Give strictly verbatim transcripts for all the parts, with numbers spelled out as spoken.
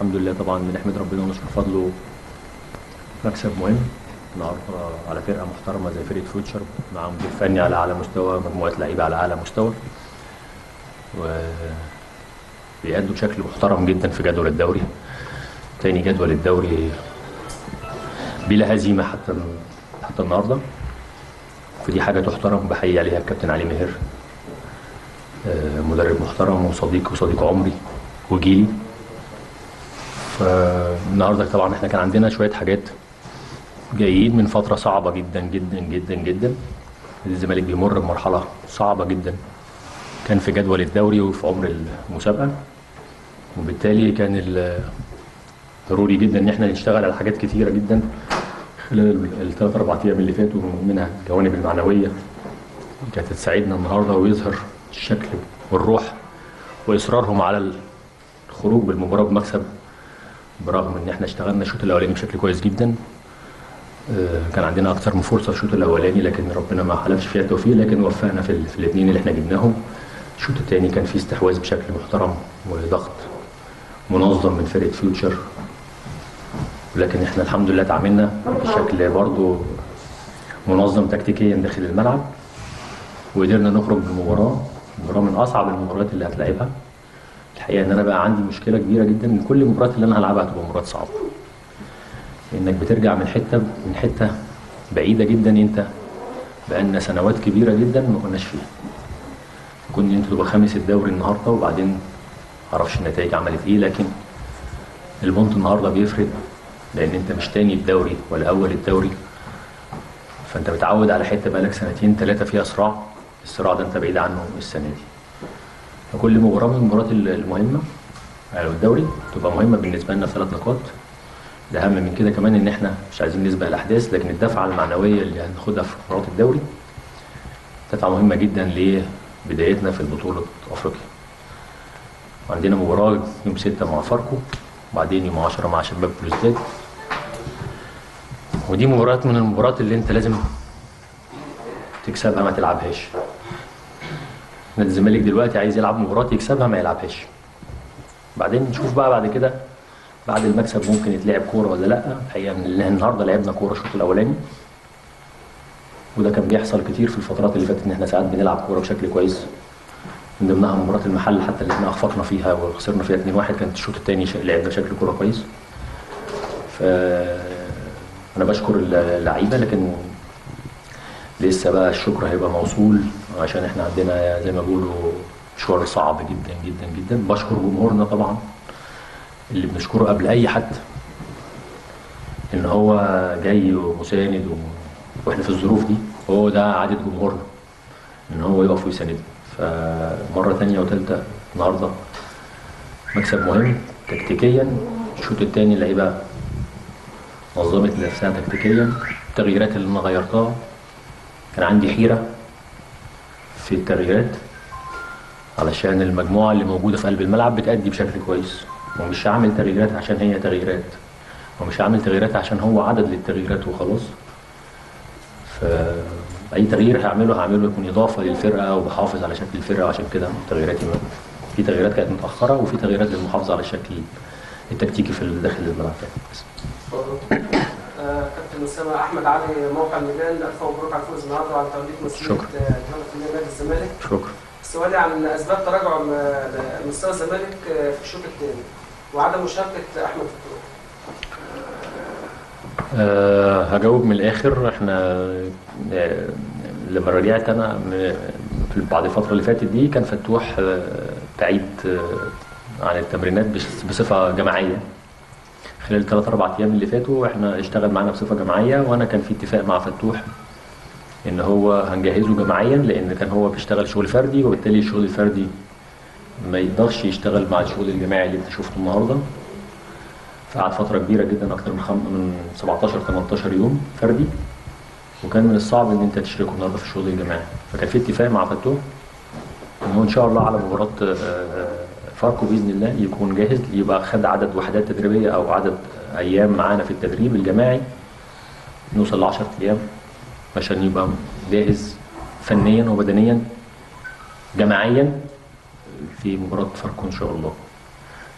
الحمد لله طبعا بنحمد ربنا ونشكر فضله. مكسب مهم النهارده على فرقه محترمه زي فرقه فيوتشر، مع مدير فني على اعلى مستوى، مجموعه لعيبه على اعلى مستوى، وبيأدوا بشكل محترم جدا في جدول الدوري. تاني جدول الدوري بلا هزيمه حتى حتى النهارده، فدي حاجه تحترم، بحيي عليها الكابتن علي ماهر، مدرب محترم وصديق وصديق عمري وجيلي. فالنهارده طبعا احنا كان عندنا شويه حاجات جايين من فتره صعبه جدا جدا جدا جدا. الزمالك بيمر بمرحله صعبه جدا كان في جدول الدوري وفي عمر المسابقه، وبالتالي كان ضروري جدا ان احنا نشتغل على حاجات كثيره جدا خلال الثلاث اربع ايام اللي فاتوا، منها الجوانب المعنويه كانت تساعدنا النهارده ويظهر الشكل والروح واصرارهم على الخروج بالمباراه بمكسب، برغم ان احنا اشتغلنا الشوط الاولاني بشكل كويس جدا. كان عندنا اكثر من فرصه في الشوط الاولاني لكن ربنا ما حلفش فيها التوفيق، لكن وفقنا في, في الاثنين اللي احنا جبناهم. الشوط الثاني كان فيه استحواذ بشكل محترم وضغط منظم من فرقه فيوتشر، ولكن احنا الحمد لله تعاملنا بشكل برضه منظم تكتيكيا داخل الملعب، وقدرنا نخرج بالمباراه. مباراه من اصعب المباريات اللي هتلاعبها. الحقيقه ان انا بقى عندي مشكله كبيره جدا ان كل المباريات اللي انا هلعبها هتبقى مباريات صعبه، لانك بترجع من حته من حته بعيده جدا، انت بقالنا سنوات كبيره جدا ما كناش فيها. كنت انت تبقى خامس الدوري النهارده وبعدين معرفش النتائج عملت ايه، لكن البونت النهارده بيفرق، لان انت مش تاني الدوري ولا اول الدوري، فانت متعود على حته بقالك سنتين ثلاثه فيها صراع. الصراع ده انت بعيد عنه السنه دي. فكل مباراه من المباريات المهمه على الدوري تبقى مهمه بالنسبه لنا ثلاث نقاط. الاهم من كده كمان ان احنا مش عايزين نسبق الاحداث، لكن الدفعه المعنويه اللي هناخدها في مباراه الدوري دفعه مهمه جدا لبدايتنا في البطوله افريقيا. وعندنا مباراه يوم ستة مع فاركو، وبعدين يوم عشرة مع شباب بلوزداد، ودي مباريات من المباريات اللي انت لازم تكسبها ما تلعبهاش. نادي الزمالك دلوقتي عايز يلعب مباراه يكسبها ما يلعبهاش، بعدين نشوف بقى بعد كده بعد المكسب ممكن يتلعب كوره ولا لا. الحقيقه ان النهارده لعبنا كوره الشوط الاولاني، وده كان بيحصل كتير في الفترات اللي فاتت ان احنا ساعات بنلعب كوره بشكل كويس، من ضمنها مباراه المحل حتى اللي احنا اخفقنا فيها وخسرنا فيها اتنين واحد، كانت الشوط الثاني لعبنا بشكل كوره كويس. ف انا بشكر اللعيبه، لكن لسه بقى الشكر هيبقى موصول عشان احنا عندنا زي ما بيقولوا مشوار صعب جدا جدا جدا. بشكر جمهورنا طبعا اللي بنشكره قبل اي حد ان هو جاي ومساند و... واحنا في الظروف دي، هو ده عادة جمهورنا ان هو يقف ويساندنا. فمره ثانيه وثالثه النهارده مكسب مهم تكتيكيا. الشوط الثاني اللعيبه نظمت نفسها تكتيكيا. التغييرات اللي انا غيرتها كان عندي حيره في التغييرات علشان المجموعه اللي موجوده في قلب الملعب بتأدي بشكل كويس، ومش هعمل تغييرات عشان هي تغييرات، ومش هعمل تغييرات عشان هو عدد للتغييرات وخلاص. فأي تغيير هعمله هعمله يكون إضافة للفرقة وبحافظ على شكل الفرقة، وعشان كده تغييراتي في تغييرات كانت متأخرة وفي تغييرات للمحافظة على الشكل التكتيكي في داخل الملعب. بس. كابتن أسامة، أحمد علي موقع الميدان، ألف مبروك على الفوز النهارده وعلى توليد مسؤولية نادي الزمالك. شكرا. سؤالي عن أسباب تراجع مستوى الزمالك في الشوط الثاني وعدم مشاركة أحمد فتوح. أه هجاوب من الآخر. احنا أه لما رجعت أنا في بعد الفترة اللي فاتت دي كان فتوح أه بعيد أه عن التمرينات بصفة جماعية. خلال ثلاث أربع أيام اللي فاتوا احنا اشتغل معانا بصفة جماعية، وأنا كان في اتفاق مع فتوح ان هو هنجهزه جماعيا، لان كان هو بيشتغل شغل فردي، وبالتالي الشغل الفردي ما يقدرش يشتغل مع الشغل الجماعي اللي انت شفته النهارده. فقعد فتره كبيره جدا اكتر من خم... من سبعتاشر تمنتاشر يوم فردي، وكان من الصعب ان انت تشركه النهارده في الشغل الجماعي. فكان في اتفاق مع فتوح ان هو ان شاء الله على مباراه فاركو باذن الله يكون جاهز، يبقى خد عدد وحدات تدريبيه او عدد ايام معانا في التدريب الجماعي نوصل ل عشرة ايام عشان يبقى جاهز فنيا وبدنيا جماعيا في مباراة فاركو ان شاء الله.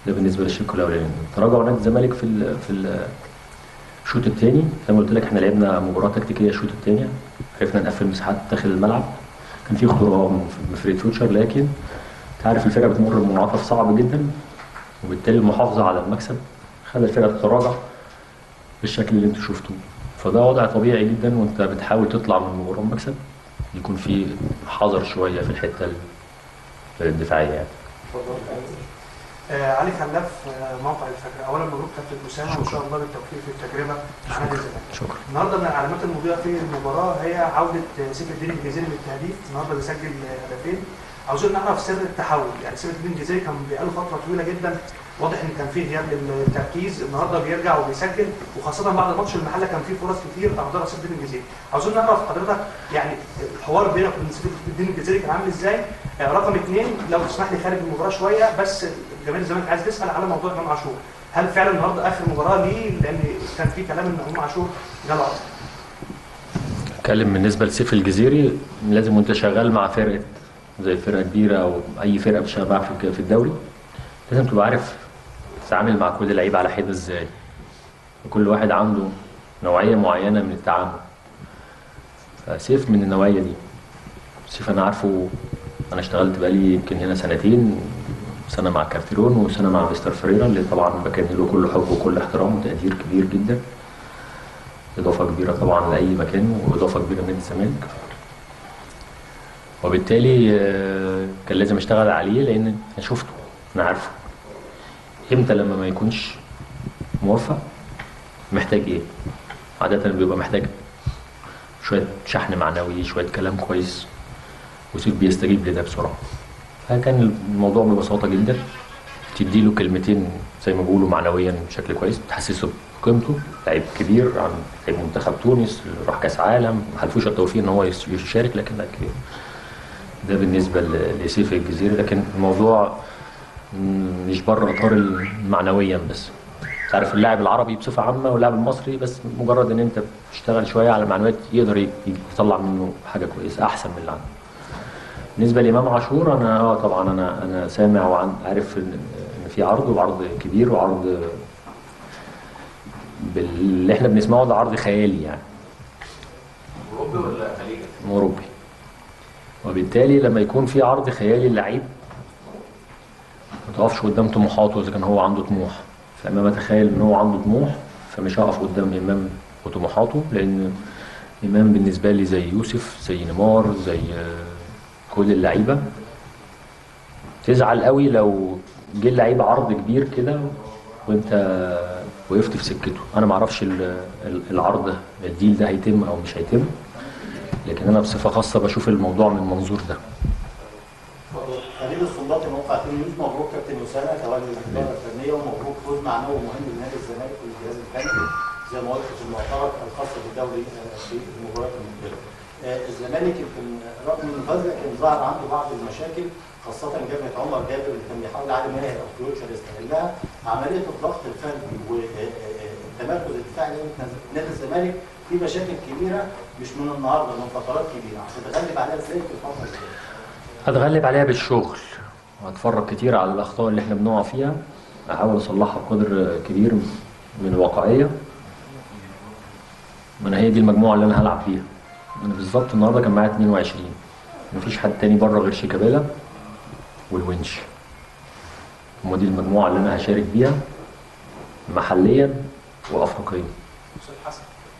ده بالنسبه للشق الاولاني. تراجع نادي الزمالك في ال في ال الشوط الثاني زي ما قلت لك، احنا لعبنا مباراه تكتيكيه الشوط الثاني، عرفنا نقفل مساحات داخل الملعب، كان في خطوره من فريق فيوتشر، لكن انت عارف الفرقه بتمر بمنعطف صعب جدا، وبالتالي المحافظه على المكسب خلى الفرقه تتراجع بالشكل اللي انتوا شفتوه. فده وضع طبيعي جدا، وانت بتحاول تطلع من المباراه بمكسب، يكون في حذر شويه في الحته الدفاعيه يعني. آه علي خلاف آه موقع الفجر. اولا مبروك كابتن اسامه، وان شاء الله بالتوفيق في التجربه مع نادي الزمالك. شكرا. النهارده من العلامات المضيئه في المباراه هي عوده سيف الدين الجزيري للتهديف، النهارده بيسجل هدفين. عاوزين نعرف سر التحول، يعني سيف الدين الجزيري كان بقاله فتره طويله جدا واضح ان كان فيه غياب للتركيز، النهارده بيرجع وبيسجل، وخاصه بعد ماتش المحله كان فيه فرص كتير اهدرها سيف الدين الجزيري. عاوزين نعرف حضرتك يعني الحوار بينك وبين سيف الدين الجزيري كان عامل ازاي؟ آه رقم اثنين، لو تسمح لي خارج المباراه شويه، بس جماهير الزمالك عايز تسال على موضوع امام عاشور، هل فعلا النهارده اخر مباراه ليه؟ لان كان في كلام ان امام عاشور جاله عرض. اتكلم بالنسبه لسيف الجزيري، لازم وانت شغال مع فرقه زي فرقه كبيره او اي فرقه بتشتغل معاها في الدوري، لازم تبقى عارف تتعامل مع كل لعيب على حده ازاي. وكل واحد عنده نوعيه معينه من التعامل. فسيف من النوعيه دي. سيف انا عارفه، انا اشتغلت بقالي يمكن هنا سنتين، سنه مع كارتيرون وسنه مع مستر فريرا، اللي طبعا بكن له كل حب وكل احترام وتقدير كبير جدا. اضافه كبيره طبعا لاي مكان، واضافه كبيره لنادي الزمالك. وبالتالي كان لازم اشتغل عليه، لان انا شفته، انا عارفه امتى لما ما يكونش موفق محتاج ايه. عاده بيبقى محتاج شويه شحن معنوي، شويه كلام كويس، وسيف بيستجيب لده بسرعه. فكان الموضوع ببساطه جدا، تديله كلمتين زي ما بيقولوا معنويا بشكل كويس، تحسسه بقيمته، لعيب كبير عن لعيب منتخب تونس، راح كاس عالم، ما حلفوش التوفيق ان هو يشارك، لكن لعيب كبير. ده بالنسبه لسيف الجزيري. لكن الموضوع مش بره اطار المعنويا بس. تعرف اللاعب العربي بصفه عامه واللاعب المصري، بس مجرد ان انت بتشتغل شويه على المعنويات يقدر يطلع منه حاجه كويسه احسن من اللي عنده. بالنسبه لامام عاشور، انا اه طبعا انا انا سامع وعارف ان في عرض، وعرض كبير، وعرض باللي احنا بنسمعه ده عرض خيالي يعني. اوروبي ولا خليجي؟ اوروبي. وبالتالي لما يكون في عرض خيالي اللعيب ما تقفش قدام طموحاته اذا كان هو عنده طموح. فامام اتخيل ان هو عنده طموح، فمش هقف قدام امام وطموحاته، لان امام بالنسبه لي زي يوسف، زي نيمار، زي كل اللعيبه. تزعل قوي لو جه اللعيب عرض كبير كده وانت وقفت في سكته. انا ما اعرفش العرض الديل ده هيتم او مش هيتم، لكن انا بصفه خاصه بشوف الموضوع من المنظور ده. خليل السنباطي موقع تي نيوز. مبروك كابتن اسامه تولي الاداره الفنيه، ومبروك فوز معنوي مهم لنادي الزمالك والجهاز الفني زي ما قلت في المعترك الخاصه بالدوري في المباريات المقبله. الزمالك يمكن رغم ان فاز لكن ظهر عنده بعض المشاكل، خاصه جبهه عمر جابر اللي كان بيحاول علي ماهر او فيوتشر يستغلها. عمليه الضغط الفردي والتمركز الدفاعي نادي الزمالك في مشاكل كبيره مش من النهارده، من فترات كبيره. هتتغلب عليها ازاي في الفتره الجايه؟ هتغلب عليها بالشغل، وهتفرج كتير على الاخطاء اللي احنا بنقع فيها، احاول اصلحها بقدر كبير من الواقعيه. ما انا هي دي المجموعه اللي انا هلعب فيها. انا بالظبط النهارده كان معايا اتنين وعشرين، مفيش حد تاني بره غير شيكابالا والونش. هم دي المجموعه اللي انا هشارك بيها محليا وافريقيا. يوسف حسن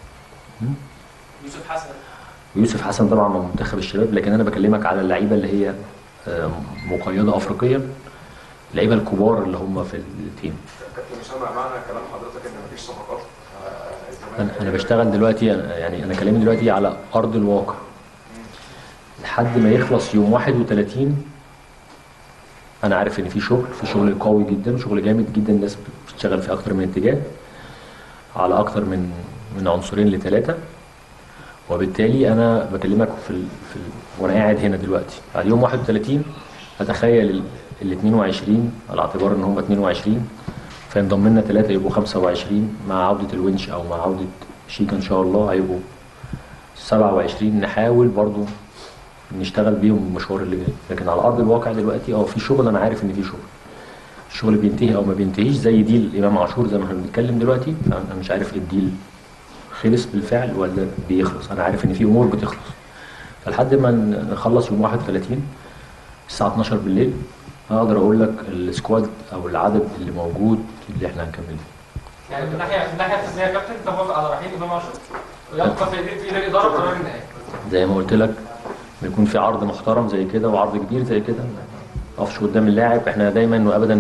يوسف حسن ويوسف حسن طبعا من منتخب الشباب، لكن انا بكلمك على اللعيبه اللي هي مقيده افريقيا، اللعيبه الكبار اللي هم في التيم. كابتن اسامه، معنى كلام حضرتك ان مفيش صفقات؟ انا انا بشتغل دلوقتي، يعني انا كلامي دلوقتي على ارض الواقع. لحد ما يخلص يوم واحد وتلاتين انا عارف ان في شغل، في شغل قوي جدا، شغل جامد جدا، الناس بتشتغل في اكتر من اتجاه على اكتر من من عنصرين لثلاثه. وبالتالي انا بكلمك في ال... في ال... وانا قاعد هنا دلوقتي بعد يوم واحد وتلاتين هتخيل ال اتنين وعشرين على اعتبار ان هم اتنين وعشرين، فينضم لنا ثلاثه يبقوا خمسة وعشرين، مع عوده الونش او مع عوده شيكا ان شاء الله هيبقوا سبعة وعشرين. نحاول برضو نشتغل بيهم المشوار اللي جاي، لكن على ارض الواقع دلوقتي اه في شغل، انا عارف ان في شغل. الشغل بينتهي او ما بينتهيش زي ديل امام عاشور زي ما احنا بنتكلم دلوقتي. انا مش عارف الديل خلص بالفعل ولا بيخلص، انا عارف ان في امور بتخلص. فلحد ما نخلص يوم واحد وثلاثين الساعه اتناشر بالليل اقدر اقول لك السكواد او العدد اللي موجود اللي احنا هنكمل بيه. يعني من ناحيه من الناحيه الفنيه يا كابتن انت موافق على رحيل امام عاشور ويبقى في ايدين في ايد الاداره قرار النهائي؟ زي ما قلت لك بيكون في عرض محترم زي كده وعرض كبير زي كده، ما اقفش قدام اللاعب. احنا دايما وابدا